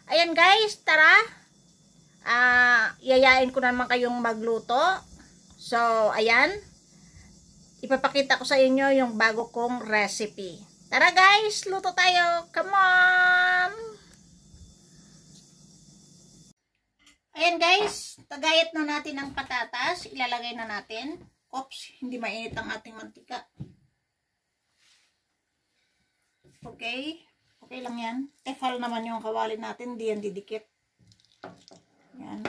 Ayan guys, tara. Yayain ko naman kayong magluto. So, ayan. Ipapakita ko sa inyo yung bago kong recipe. Tara guys, luto tayo. Come on! Ayan guys, tagayat na natin ang patatas. Ilalagay na natin. Oops, hindi mainit ang ating mantika. Okay. Okay lang yan. Tefal naman yung kawali natin. Hindi yan didikit. Yan.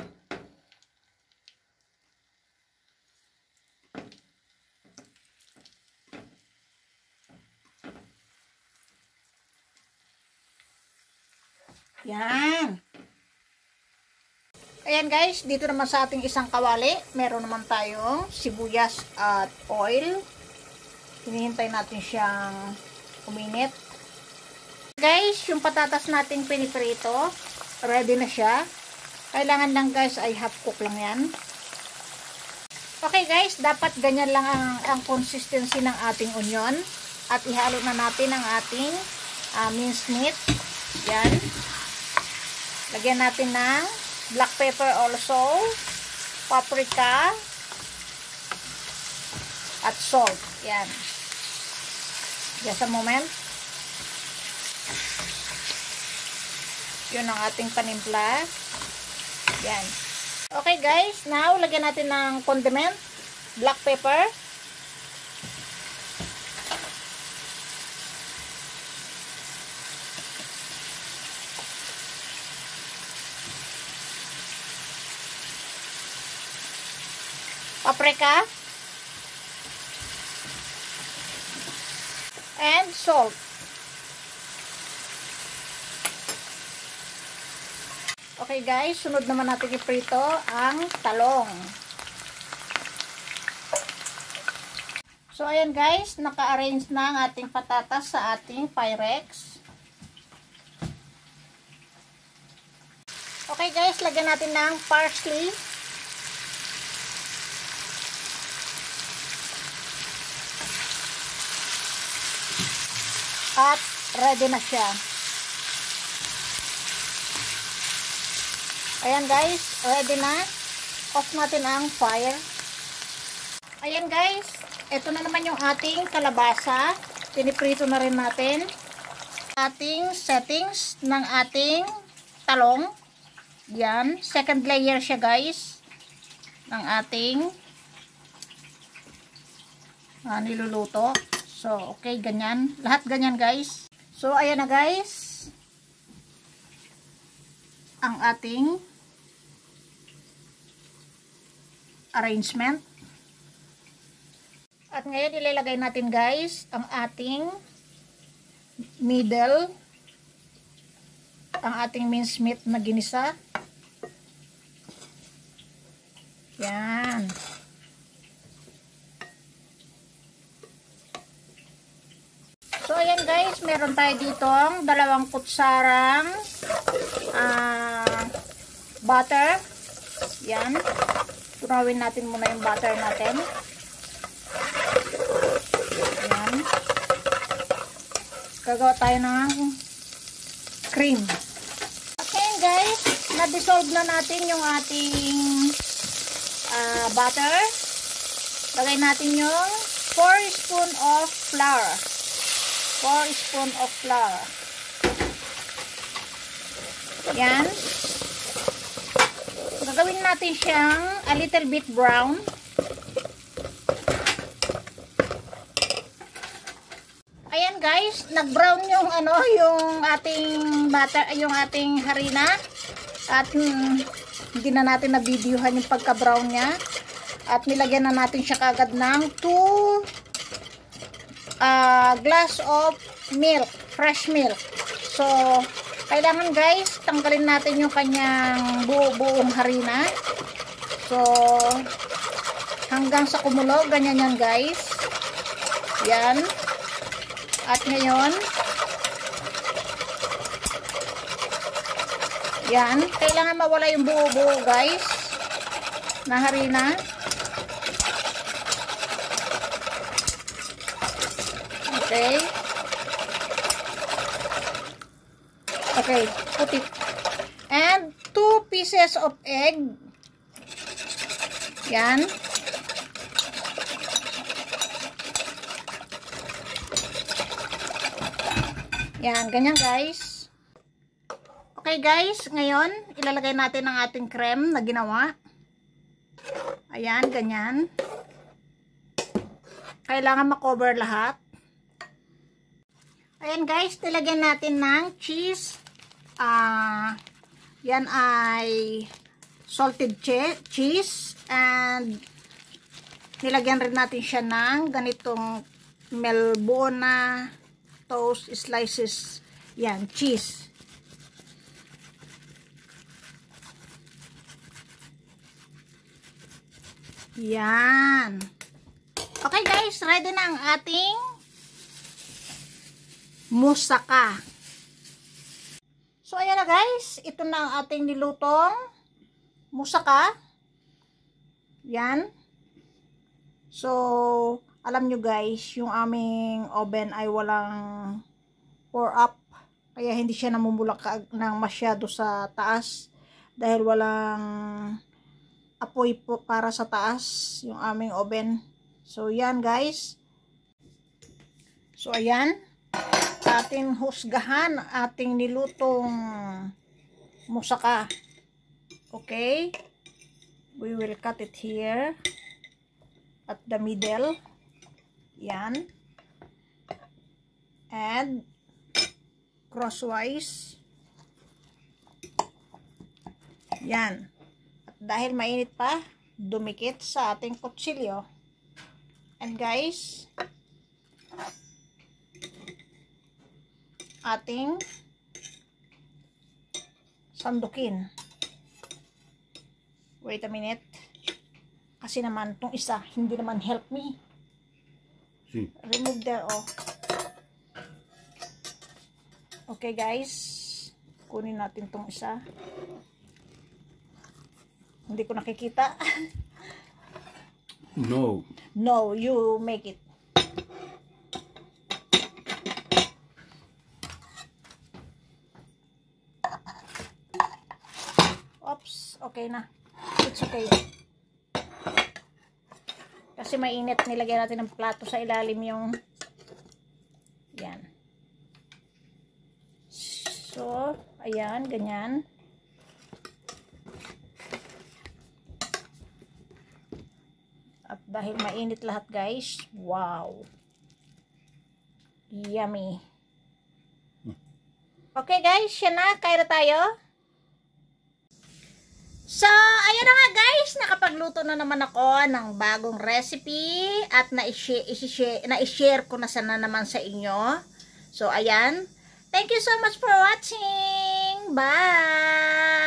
Yan. Ayan guys, dito naman sa ating isang kawali, meron naman tayong sibuyas at oil. Hinihintay natin siyang uminit. Guys, yung patatas nating piniprito, ready na siya. Kailangan lang guys ay half cook lang yan. Okay guys, dapat ganyan lang ang consistency ng ating onion. At ihalo na natin ang ating minced meat. Yan. Lagyan natin ng black pepper also, paprika, at salt. Yan. Just a moment. Yun ang ating panimpla. Yan. Okay guys, now lagyan natin ng condiment, black pepper, paprika, and salt. Okay guys, sunod naman natin iprito ang talong. So ayan guys, naka-arrange na ang ating patatas sa ating Pyrex. Okay guys, lagyan natin ng parsley. At ready na siya. Ayan guys, ready na. Off natin ang fire. Ayan guys, ito na naman yung ating kalabasa. Piniprito na rin natin. Ating settings ng ating talong. Yan, second layer siya guys. Ng ating niluluto. So, okay, ganyan. Lahat ganyan guys. So, ayan na guys. Ang ating arrangement. At ngayon ilalagay natin guys ang ating middle, ang ating minced meat na ginisa. Yan. So ayan guys, meron tayo ditong 2 kutsarang butter. Yan. Tunawin natin muna yung butter natin. Ayan. Gagawa tayo ng cream. Okay guys, na-dissolve na natin yung ating butter. Lagay natin yung 4 spoon of flour. 4 spoon of flour. Yan. Gagawin natin siyang a little bit brown. Ayan guys, nag-brown yung yung ating butter, yung ating harina. At hindi na natin na-videohan yung pagka-brown niya. At nilagyan na natin siya kagad ng 2 glass of milk, fresh milk. So, kailangan guys, tanggalin natin yung kanyang buong harina. So, hanggang sa kumulo, ganyan yan guys. Yan. At ngayon, yan. Kailangan mawala yung buo guys na harina. Okay. Okay, puti. And 2 pieces of egg. Yan. Yan, ganyan guys. Okay guys, ngayon ilalagay natin ang ating creme na ginawa. Ayan, ganyan. Kailangan makover lahat. Ayan guys, nilagyan natin ng cheese. Yan ay salted cheese. And nilagyan rin natin siya ng ganitong Melbona toast slices. Yan, cheese. Yan. Okay guys, ready na ang ating moussaka. So ayan na guys, ito na ang ating nilutong moussaka. Yan. So alam nyo guys, yung aming oven ay walang pour up, kaya hindi siya namumulak ng masyado sa taas dahil walang apoy po para sa taas yung aming oven. So yan guys. So ayan, ating husgahan ating nilutong moussaka. Okay, we will cut it here at the middle. Yan, and crosswise. Yan. Dahil mainit pa, dumikit sa ating kutsilyo. And guys, ating sandukin. Wait a minute. Kasi naman, itong isa, hindi naman help me. Remove there, oh. Okay guys, kunin natin itong isa. Hindi ko nakikita. No. No, you make it. Oops, okay na. It's okay. Kasi mainit, nilagyan natin ng plato sa ilalim yung yan. So, ayan, ganyan. At dahil mainit lahat guys, wow, yummy. Okay guys, yan na, kaya na tayo. So, ayun na nga guys, nakapagluto na naman ako ng bagong recipe at na-share ko na sana naman sa inyo. So, ayan. Thank you so much for watching. Bye!